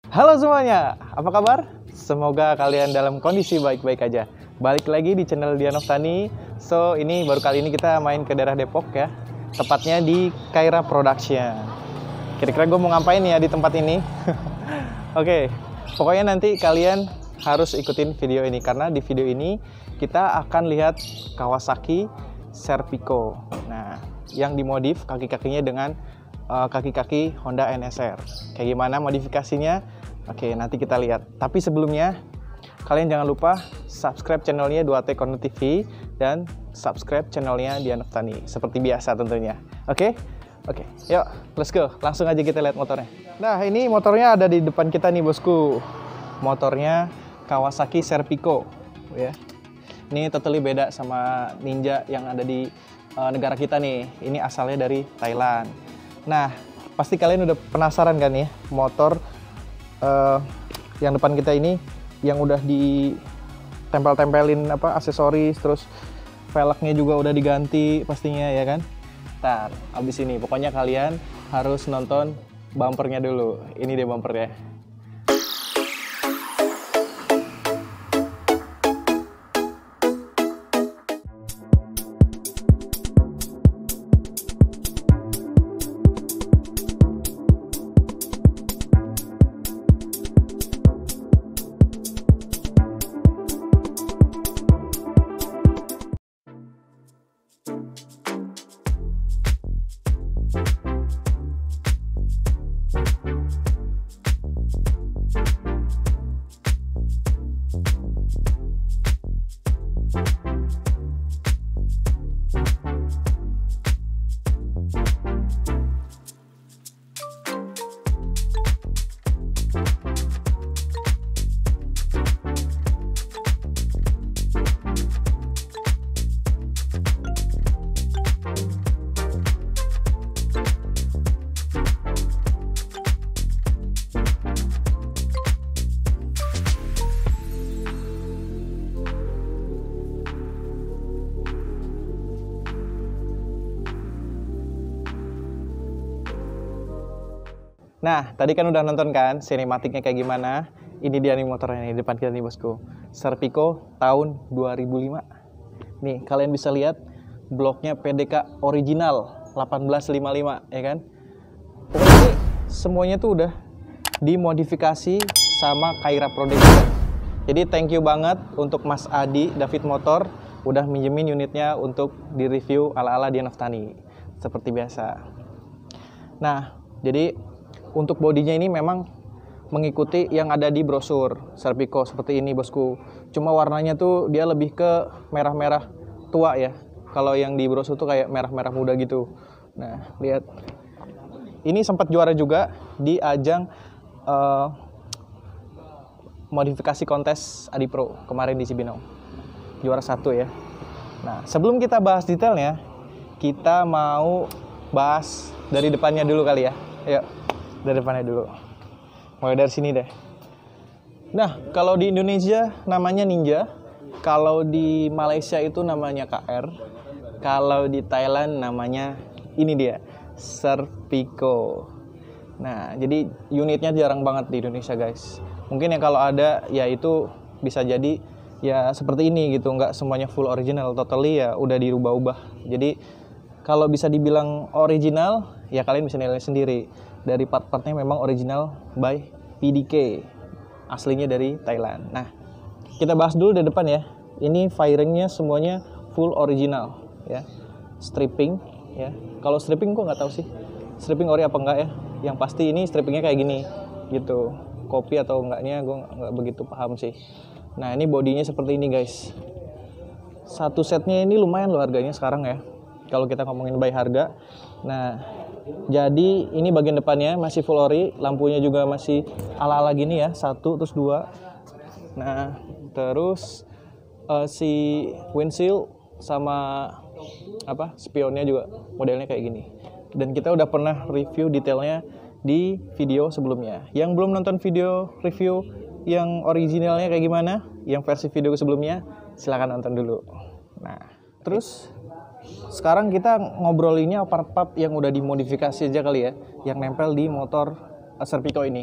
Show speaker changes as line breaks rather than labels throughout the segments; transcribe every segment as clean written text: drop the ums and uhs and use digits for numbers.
Halo semuanya, apa kabar? Semoga kalian dalam kondisi baik-baik aja. Balik lagi di channel Dian of Tani. So, ini baru kali ini kita main ke daerah Depok ya. Tepatnya di Kaira Production. Kira-kira gue mau ngapain ya di tempat ini? Oke, pokoknya nanti kalian harus ikutin video ini. Karena di video ini kita akan lihat Kawasaki Serpico. Nah, yang dimodif kaki-kakinya dengan kaki-kaki Honda NSR. Kayak gimana modifikasinya? Oke, nanti kita lihat. Tapi sebelumnya, kalian jangan lupa subscribe channelnya 2T Corner TV dan subscribe channelnya Dian of Tani. Seperti biasa tentunya. Oke, yuk, let's go. Langsung aja kita lihat motornya. Nah, ini motornya ada di depan kita nih, bosku. Motornya Kawasaki Serpico, ya. Ini totally beda sama Ninja yang ada di negara kita nih. Ini asalnya dari Thailand. Nah, pasti kalian udah penasaran kan ya, motor yang depan kita ini yang udah ditempel-tempelin aksesoris, terus velgnya juga udah diganti pastinya ya kan. Ntar, abis ini pokoknya kalian harus nonton bumpernya dulu. Ini dia bumpernya. Nah, tadi kan udah nonton kan sinematiknya kayak gimana. Ini dia nih motornya nih, depan kita nih bosku. Serpico tahun 2005. Nih, kalian bisa lihat bloknya PDK original 1855 ya kan. Pokoknya ini semuanya tuh udah dimodifikasi sama Kaira Production. Jadi thank you banget untuk Mas Adi David Motor udah minjemin unitnya untuk di-review ala-ala Dian of Tani seperti biasa. Nah, jadi untuk bodinya ini memang mengikuti yang ada di brosur Serpico seperti ini bosku. Cuma warnanya tuh dia lebih ke merah-merah tua ya. Kalau yang di brosur tuh kayak merah-merah muda gitu. Nah, lihat. Ini sempat juara juga di ajang modifikasi kontes Adi Pro kemarin di Cibinong. Juara 1 ya. Nah, sebelum kita bahas detailnya, kita mau bahas dari depannya dulu kali ya. Ayo. Dari depannya dulu. Mulai dari sini deh. Nah, kalau di Indonesia namanya Ninja, kalau di Malaysia itu namanya KR, kalau di Thailand namanya ini dia, Serpico. Nah, jadi unitnya jarang banget di Indonesia, guys. Mungkin ya kalau ada ya itu bisa jadi ya seperti ini gitu, nggak semuanya full original, totally ya udah dirubah-ubah. Jadi kalau bisa dibilang original, ya kalian bisa nilai sendiri. Dari part-partnya memang original by PDK, aslinya dari Thailand. Nah, kita bahas dulu di depan ya. Ini fairingnya semuanya full original ya. Stripping ya. Kalau stripping gue nggak tahu sih. Stripping ori apa enggak ya. Yang pasti ini strippingnya kayak gini gitu. Kopi atau enggaknya gue nggak begitu paham sih. Nah, ini bodinya seperti ini guys. Satu setnya ini lumayan loh harganya sekarang ya. Kalau kita ngomongin by harga. Nah, jadi ini bagian depannya masih full ori, lampunya juga masih ala-ala gini ya, 1 terus 2. Nah, terus si windshield sama spionnya juga modelnya kayak gini. Dan kita udah pernah review detailnya di video sebelumnya. Yang belum nonton video review yang originalnya kayak gimana, yang versi video sebelumnya, silahkan nonton dulu. Nah, terus sekarang kita ngobrolinnya part-part yang udah dimodifikasi aja kali ya, yang nempel di motor Serpico ini.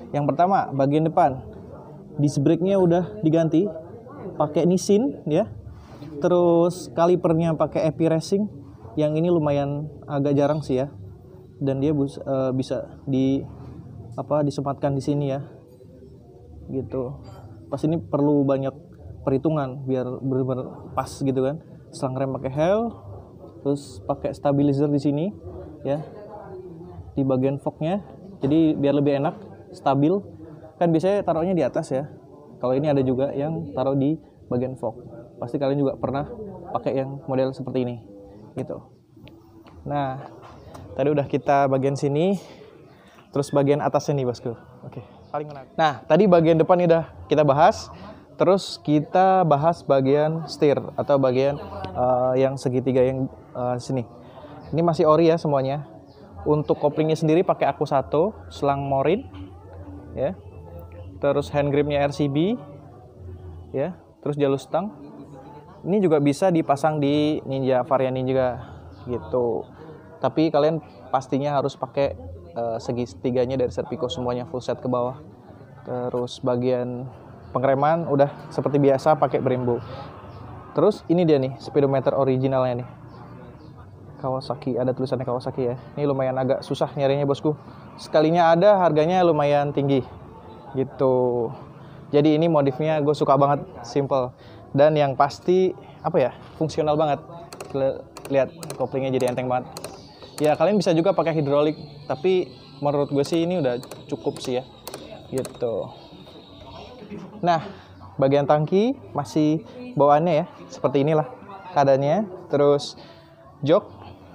Yang pertama, bagian depan disc brake-nya udah diganti pakai Nissin ya. Terus kalipernya pakai EP Racing. Yang ini lumayan agak jarang sih ya. Dan dia bisa disematkan di sini ya. Gitu. Pas ini perlu banyak perhitungan biar benar-benar pas gitu kan. Selang rem pakai Hell, terus pakai stabilizer di sini ya. Di bagian forknya. Jadi biar lebih enak, stabil. Kan biasanya taruhnya di atas ya. Kalau ini ada juga yang taruh di bagian fork. Pasti kalian juga pernah pakai yang model seperti ini gitu. Nah, tadi udah kita bagian sini, terus bagian atasnya nih bosku. Oke, paling menarik. Nah, tadi bagian depan udah kita bahas, terus kita bahas bagian setir atau bagian yang segitiga yang sini. Ini masih ori ya semuanya. Untuk koplingnya sendiri pakai Akusato, selang Morin, ya. Terus hand gripnya RCB, ya. Terus jalur stang. Ini juga bisa dipasang di Ninja varian ini juga, gitu. Tapi kalian pastinya harus pakai segitiganya dari Serpico semuanya full set ke bawah. Terus bagian pengereman udah seperti biasa pakai Brembo. Terus ini dia nih speedometer originalnya nih. Kawasaki, ada tulisannya Kawasaki ya. Ini lumayan agak susah nyarinya bosku. Sekalinya ada harganya lumayan tinggi. Gitu. Jadi ini modifnya gue suka banget, simple. Dan yang pasti apa ya? Fungsional banget. Lihat koplingnya jadi enteng banget. Ya kalian bisa juga pakai hidrolik, tapi menurut gue sih ini udah cukup sih ya. Gitu. Nah, bagian tangki masih bawaannya ya, seperti inilah keadaannya. Terus jok.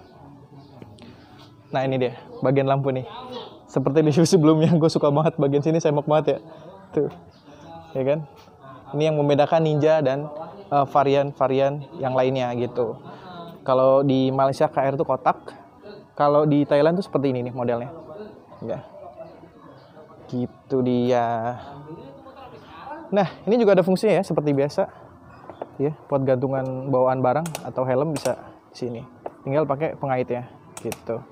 Nah ini dia, bagian lampu nih. Seperti di review sebelumnya, gue suka banget bagian sini, semok banget ya. Tuh, ya kan? Ini yang membedakan Ninja dan varian-varian yang lainnya gitu. Kalau di Malaysia KR itu kotak, kalau di Thailand tuh seperti ini nih modelnya. Ya, gitu dia. Nah, ini juga ada fungsinya ya, seperti biasa. Ya, buat gantungan bawaan barang atau helm bisa di sini. Tinggal pakai pengaitnya, gitu.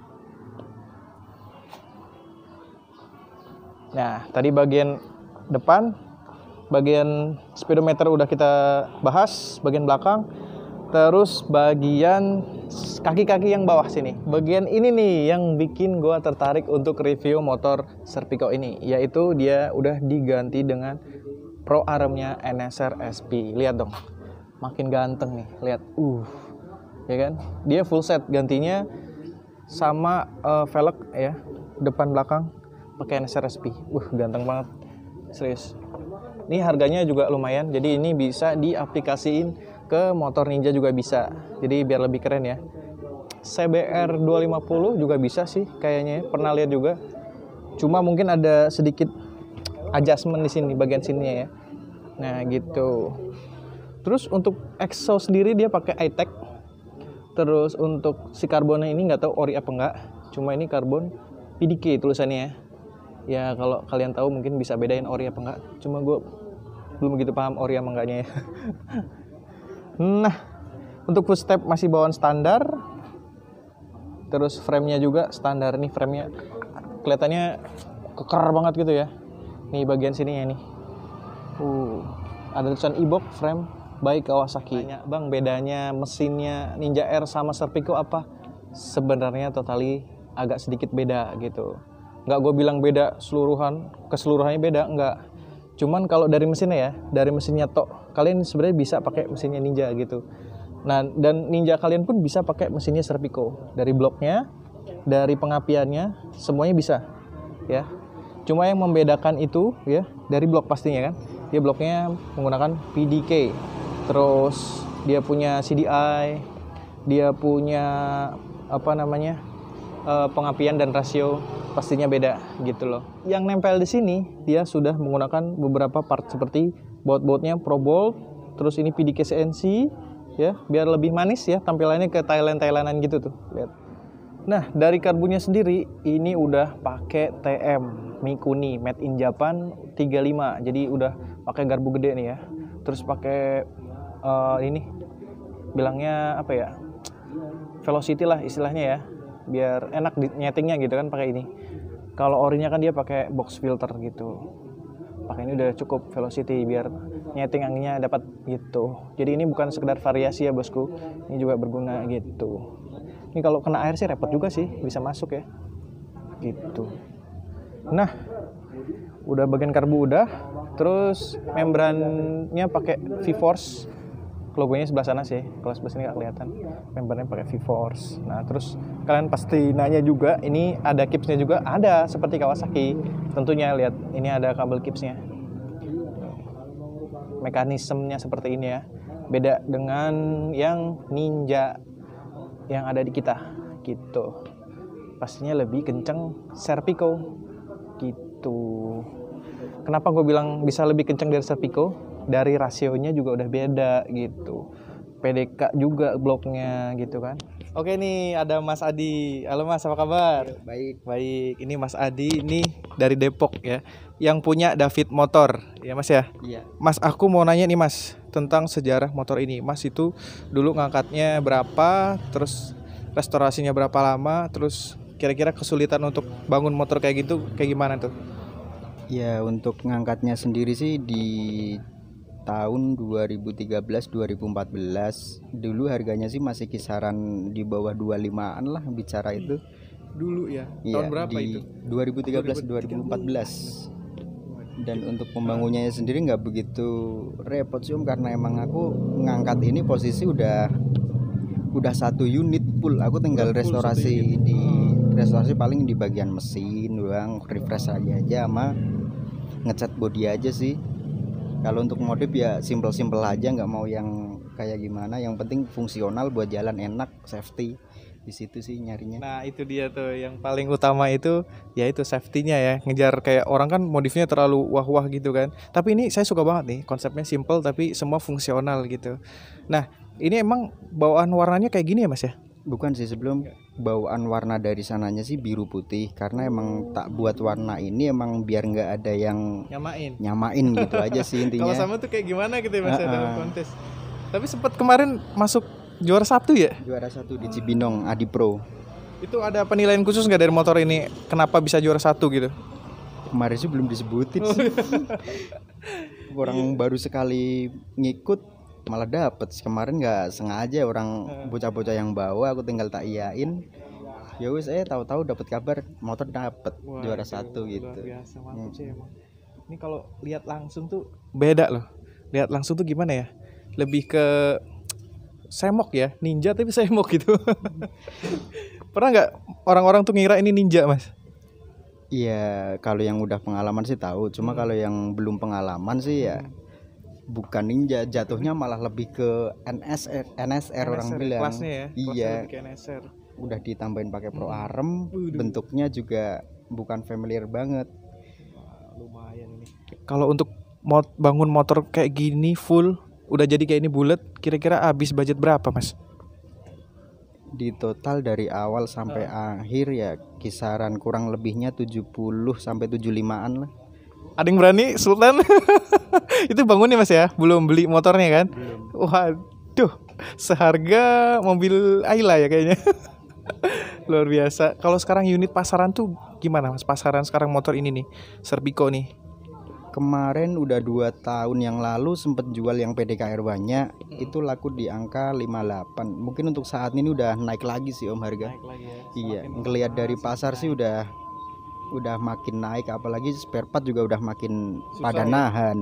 Nah, tadi bagian depan, bagian speedometer udah kita bahas, bagian belakang. Terus bagian kaki-kaki yang bawah sini. Bagian ini nih yang bikin gua tertarik untuk review motor Serpico ini, yaitu dia udah diganti dengan Pro Armnya NSR SP. Lihat dong. Makin ganteng nih, lihat. Ya kan? Dia full set gantinya sama velg ya, depan belakang pakai NSR SP. Ganteng banget. Serius. Ini harganya juga lumayan. Jadi ini bisa diaplikasiin ke motor Ninja juga bisa. Jadi biar lebih keren ya. CBR 250 juga bisa sih kayaknya. Pernah lihat juga. Cuma mungkin ada sedikit adjustment di sini bagian sininya ya. Nah, gitu. Terus untuk exhaust sendiri dia pakai iTech. Terus untuk si karbonnya ini nggak tahu ori apa enggak. Cuma ini karbon PDK tulisannya ya. Ya kalau kalian tahu mungkin bisa bedain ori apa enggak. Cuma gue belum begitu paham ori apa enggaknya ya. Nah, untuk footstep masih bawaan standar. Terus frame-nya juga standar. Nih frame-nya kelihatannya keker banget gitu ya. Nih bagian sininya nih. Ada tulisan e-box frame by Kawasaki. Tanya, Bang, bedanya mesinnya Ninja R sama Serpico apa? Sebenarnya totally agak sedikit beda gitu. Nggak gue bilang beda keseluruhannya beda, nggak. Cuman kalau dari mesinnya ya, dari mesinnya tok, kalian sebenarnya bisa pakai mesinnya Ninja gitu. Nah, dan Ninja kalian pun bisa pakai mesinnya Serpico. Dari bloknya, dari pengapiannya, semuanya bisa. Ya. Cuma yang membedakan itu ya, dari blok pastinya kan. Dia bloknya menggunakan PDK. Terus dia punya CDI, dia punya pengapian dan rasio pastinya beda gitu loh. Yang nempel di sini dia sudah menggunakan beberapa part seperti baut-bautnya Pro Bolt, terus ini PDK CNC ya, biar lebih manis ya tampilannya ke Thailandan gitu tuh. Lihat. Nah, dari karbonnya sendiri ini udah pakai TM Mikuni made in Japan 35. Jadi udah pakai garbu gede nih ya. Terus pakai ini bilangnya apa ya? Velocity lah istilahnya ya. Biar enak nyetingnya gitu kan pakai ini. Kalau orinya kan dia pakai box filter gitu. Pakai ini udah cukup velocity biar nyeting anginnya dapat gitu. Jadi ini bukan sekedar variasi ya bosku, ini juga berguna gitu. Ini kalau kena air sih repot juga sih, bisa masuk ya gitu. Nah, udah bagian karbu udah, terus membrannya pakai V-Force, logonya sebelah sana sih, kalau sebelah sini nggak kelihatan. Membrannya pakai V-Force. Nah, terus kalian pasti nanya juga, ini ada kipsnya juga? Ada, seperti Kawasaki. Tentunya lihat, ini ada kabel kipsnya. Mekanismenya seperti ini ya. Beda dengan yang Ninja yang ada di kita gitu. Pastinya lebih kenceng Serpico gitu. Kenapa gue bilang bisa lebih kenceng dari Serpico? Dari rasionya juga udah beda gitu. PDK juga bloknya gitu kan. Oke nih ada Mas Adi. Halo Mas, apa kabar?
Baik.
Baik, ini Mas Adi ini dari Depok ya, yang punya David Motor ya Mas ya.
Iya.
Mas, aku mau nanya nih Mas tentang sejarah motor ini. Mas itu dulu ngangkatnya berapa, terus restorasinya berapa lama, terus kira-kira kesulitan untuk bangun motor kayak gitu kayak gimana tuh?
Ya, untuk ngangkatnya sendiri sih di tahun 2013-2014 dulu harganya sih masih kisaran di bawah 25-an lah bicara itu.
Dulu ya.
Iya,
Tahun berapa
di
itu?
2013-2014. Dan untuk pembangunannya sendiri nggak begitu repot sih Om, karena emang aku ngangkat ini posisi udah 1 unit full. Aku tinggal restorasi restorasi paling di bagian mesin doang, refresh aja sama ngecat body aja sih. Kalau untuk modif ya simple aja, nggak mau yang kayak gimana. Yang penting fungsional buat jalan enak, safety. Di situ sih nyarinya.
Nah itu dia tuh yang paling utama itu, ya itu safety-nya ya. Ngejar kayak orang kan modifnya terlalu wah-wah gitu kan. Tapi ini saya suka banget nih, konsepnya simple tapi semua fungsional gitu. Nah ini emang bawaan warnanya kayak gini ya Mas ya?
Bukan sih, sebelum bawaan warna dari sananya sih biru putih, karena emang tak buat warna ini emang biar nggak ada yang nyamain gitu aja sih intinya.
Kalau sama tuh kayak gimana gitu ya Mas ya dalam kontes. Tapi sempat kemarin masuk juara 1 ya?
Juara 1 di Cibinong Adi Pro.
Itu ada penilaian khusus nggak dari motor ini? Kenapa bisa juara 1 gitu?
Kemarin sih belum disebutin sih. Orang baru sekali ngikut malah dapet. Kemarin nggak sengaja orang bocah-bocah yang bawa, aku tinggal tak iyain. Ya wis tahu-tahu dapat kabar motor dapet juara 1 gitu.
Luar biasa, mantap sih emang. Ini kalau lihat langsung tuh beda loh. Lihat langsung tuh gimana ya? Lebih ke semok ya, ninja tapi semok gitu. Pernah nggak orang-orang tuh ngira ini ninja Mas?
Iya, kalau yang udah pengalaman sih tahu. Cuma kalau yang belum pengalaman sih ya bukan ninja, jatuhnya malah lebih ke NSR orang bilang.
Kelasnya ya.
Iya.
Lebih ke NSR.
Udah ditambahin pakai Pro Arm, bentuknya juga bukan familiar banget.
Wah, lumayan ini. Kalau untuk bangun motor kayak gini full, udah jadi kayak ini bulat, kira-kira habis budget berapa Mas?
Di total dari awal sampai akhir ya kisaran kurang lebihnya 70 sampai 75-an lah.
Ada yang berani Sultan? Itu bangun nih Mas ya, belum beli motornya kan?
Belum.
Waduh, seharga mobil Ayla ya kayaknya. Luar biasa. Kalau sekarang unit pasaran tuh gimana Mas? Pasaran sekarang motor ini nih, Serpico nih.
Kemarin udah 2 tahun yang lalu sempet jual yang PDKR banyak, itu laku di angka 58. Mungkin untuk saat ini udah naik lagi sih Om harga.
Naik lagi ya.
Iya, ngelihat dari pasar sih udah makin naik, apalagi spare part juga udah makin pada nahan.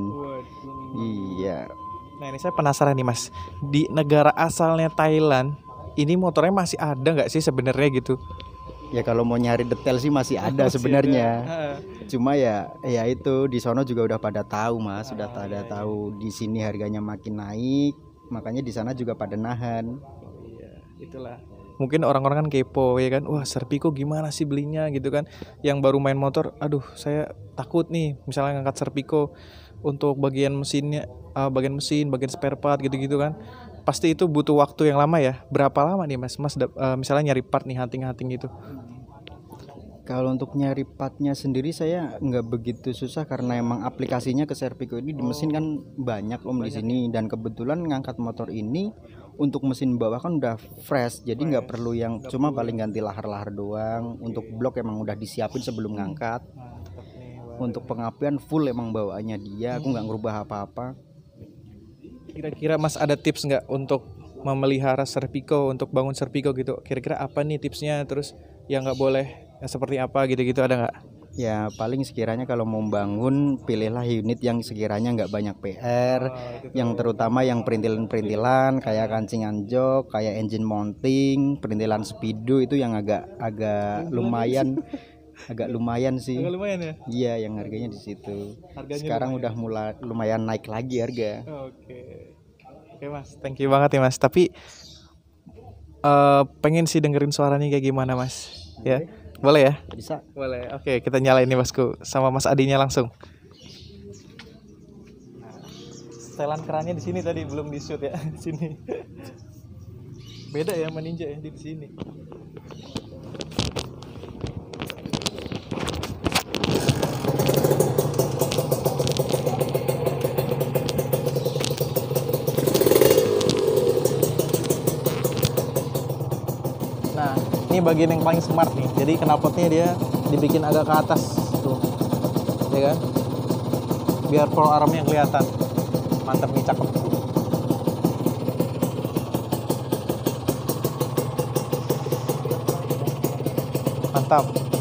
Iya.
Nah ini saya penasaran nih Mas, di negara asalnya Thailand, ini motornya masih ada nggak sih sebenarnya gitu?
Ya kalau mau nyari detail sih masih ada sebenarnya. Cuma ya itu di sono juga udah pada tahu Mas, sudah pada tahu di sini harganya makin naik, makanya di sana juga pada nahan.
Iya, itulah. Mungkin orang-orang kan kepo ya kan, wah Serpico gimana sih belinya gitu kan. Yang baru main motor, aduh saya takut nih misalnya ngangkat Serpico untuk bagian mesinnya, bagian mesin, bagian spare part gitu-gitu kan. Pasti itu butuh waktu yang lama ya. Berapa lama nih Mas misalnya nyari part nih, hunting gitu?
Kalau untuk nyari partnya sendiri saya nggak begitu susah, karena emang aplikasinya ke Serpico ini di mesin kan banyak Om di sini. Dan kebetulan ngangkat motor ini untuk mesin bawah kan udah fresh, jadi nggak perlu yang cuma paling ganti lahar-lahar doang. Untuk blok emang udah disiapin sebelum ngangkat. Untuk pengapian full emang bawaannya dia, aku nggak ngerubah apa-apa.
Kira-kira Mas ada tips nggak untuk memelihara Serpico, untuk bangun Serpico gitu? Kira-kira apa nih tipsnya? Terus yang nggak boleh, yang seperti apa gitu-gitu ada nggak?
Ya paling sekiranya kalau mau bangun, pilihlah unit yang sekiranya nggak banyak PR, yang terutama yang perintilan-perintilan kayak kancingan jok, kayak engine mounting, perintilan speedo itu yang agak lumayan. Agak lumayan sih.
Agak lumayan ya?
Iya, yang harganya di situ.
Harganya
sekarang
lumayan.
udah mulai lumayan naik lagi harga.
Oke Mas, thank you banget ya Mas. Tapi pengen sih dengerin suaranya kayak gimana Mas. Ya, boleh ya?
Bisa.
Boleh. Oke, kita nyalain nih Masku sama Mas Adinya langsung. Setelan kerannya di sini tadi belum di shoot ya. Di sini. Beda ya sama Ninja ya di sini. Nah, ini bagian yang paling smart nih. Jadi knalpotnya dia dibikin agak ke atas tuh, ya kan? Biar pro armnya kelihatan. Mantap nih, cakep. Mantap.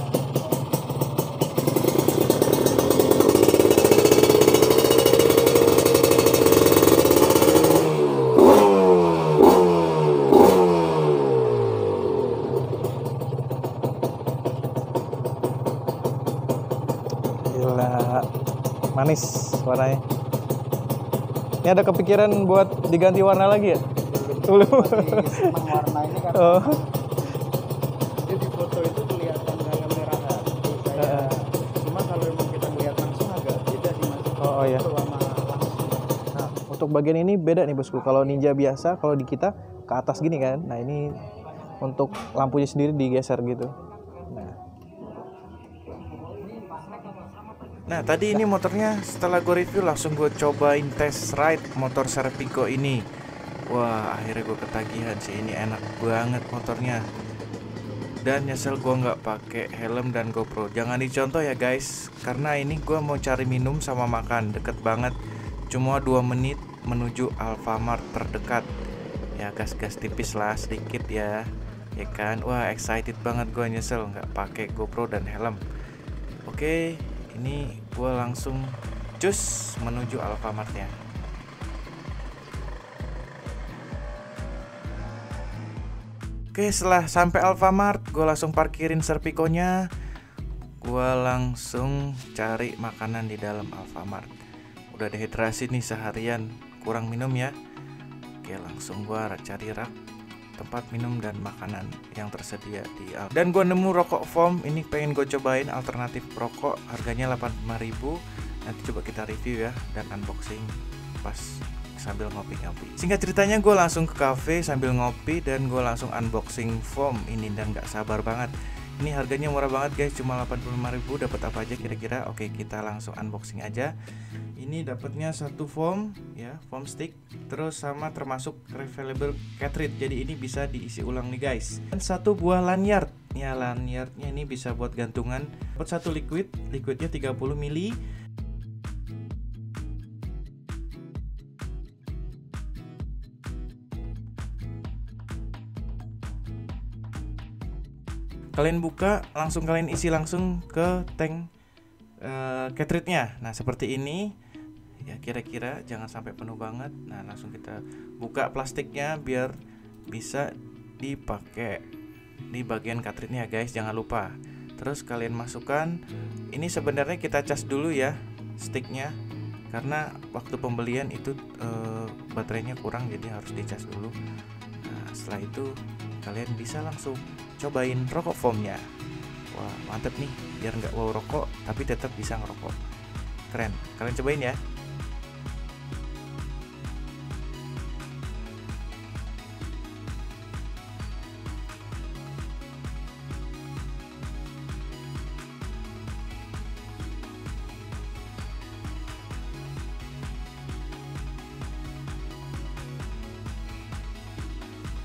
Gila, manis warnanya. Ini ada kepikiran buat diganti warna lagi ya? Belum.
Senang warna ini karena
Oh.
dia di foto itu kelihatan kayak merah hati kayak. Cuma kalau emang kita lihat langsung agak beda sih Mas.
Oh iya.
Sama langsung.
Nah, untuk bagian ini beda nih bosku. Kalau Ninja biasa, kalau di kita ke atas gini kan. Nah ini untuk lampunya sendiri digeser gitu. Nah tadi ini motornya setelah gue review langsung gue cobain test ride motor Serpico ini. Wah akhirnya gue ketagihan sih, ini enak banget motornya. Dan nyesel gue nggak pakai helm dan GoPro. Jangan dicontoh ya guys, karena ini gue mau cari minum sama makan, deket banget. Cuma 2 menit menuju Alfamart terdekat. Ya gas-gas tipis lah sedikit ya kan. Wah excited banget gue, nyesel nggak pakai GoPro dan helm. Oke, ini gue langsung cus menuju Alfamartnya. Oke, setelah sampai Alfamart, gue langsung parkirin Serpiconya. Gue langsung cari makanan di dalam Alfamart. Udah dehidrasi nih seharian, kurang minum ya. Oke, langsung gue cari rak tempat minum dan makanan yang tersedia di Alfamart. Dan gue nemu rokok foam, ini pengen gue cobain alternatif rokok, harganya 85.000. Nanti coba kita review ya dan unboxing pas sambil ngopi-ngopi. Singkat ceritanya gue langsung ke cafe sambil ngopi dan gue langsung unboxing foam ini dan gak sabar banget. Ini harganya murah banget guys, cuma 85.000. Dapat apa aja kira-kira? Oke, kita langsung unboxing aja. Ini dapatnya satu foam ya, foam stick, terus sama termasuk refillable cartridge. Jadi ini bisa diisi ulang nih guys. Dan satu buah lanyard. Ya, lanyardnya ini bisa buat gantungan. Dapat satu liquidnya 30 ml. Kalian buka, langsung kalian isi langsung ke tank cartridge-nya. Nah, seperti ini. Ya, kira-kira jangan sampai penuh banget. Nah, langsung kita buka plastiknya biar bisa dipakai di bagian cartridge-nya, guys. Jangan lupa. Terus kalian masukkan. Ini sebenarnya kita cas dulu ya sticknya. Karena waktu pembelian itu baterainya kurang, jadi harus dicas dulu. Nah, setelah itu kalian bisa langsung cobain rokok foamnya. Wah mantep nih, biar nggak wow rokok tapi tetap bisa ngerokok. Keren, kalian cobain ya.